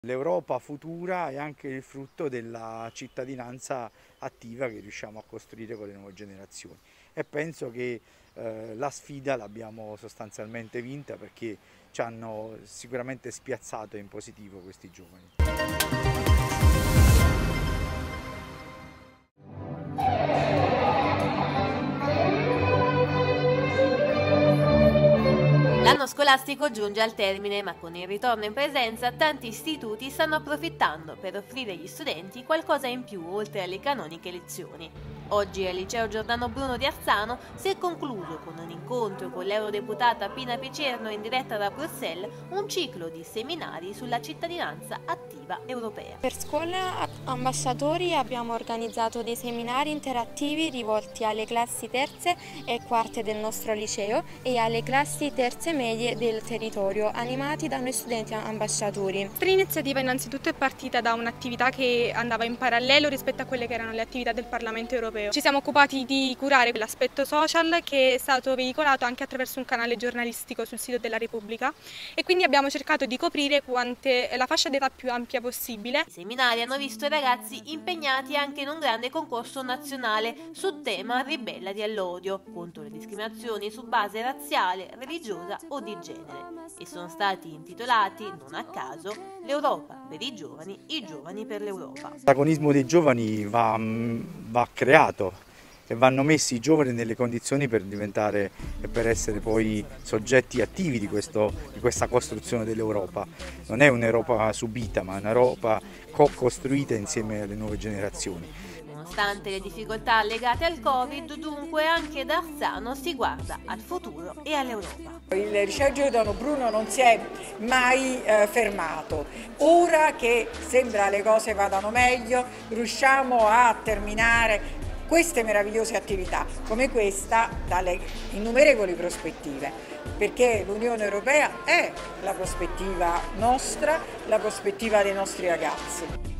L'Europa futura è anche il frutto della cittadinanza attiva che riusciamo a costruire con le nuove generazioni e penso che la sfida l'abbiamo sostanzialmente vinta perché ci hanno sicuramente spiazzato in positivo questi giovani. L'anno scolastico giunge al termine, ma con il ritorno in presenza tanti istituti stanno approfittando per offrire agli studenti qualcosa in più oltre alle canoniche lezioni. Oggi al Liceo Giordano Bruno di Arzano si è concluso con un incontro con l'eurodeputata Pina Picerno in diretta da Bruxelles un ciclo di seminari sulla cittadinanza attiva europea. Per Scuola Ambasciatori abbiamo organizzato dei seminari interattivi rivolti alle classi terze e quarte del nostro liceo e alle classi terze medie del territorio, animati da noi studenti ambasciatori. La iniziativa innanzitutto è partita da un'attività che andava in parallelo rispetto a quelle che erano le attività del Parlamento europeo. Ci siamo occupati di curare l'aspetto social che è stato veicolato anche attraverso un canale giornalistico sul sito della Repubblica e quindi abbiamo cercato di coprire la fascia d'età più ampia possibile. I seminari hanno visto i ragazzi impegnati anche in un grande concorso nazionale sul tema Ribellati all'odio, contro le discriminazioni su base razziale, religiosa o di genere e sono stati intitolati, non a caso, l'Europa per i giovani per l'Europa. L'agonismo dei giovani va creato e vanno messi i giovani nelle condizioni per diventare e per essere poi soggetti attivi di questa costruzione dell'Europa. Non è un'Europa subita, ma un'Europa co-costruita insieme alle nuove generazioni. Nonostante le difficoltà legate al Covid, dunque anche da Arzano si guarda al futuro e all'Europa. Il Liceo Giordano Bruno non si è mai fermato. Ora che sembra le cose vadano meglio, riusciamo a terminare queste meravigliose attività come questa dalle innumerevoli prospettive, perché l'Unione Europea è la prospettiva nostra, la prospettiva dei nostri ragazzi.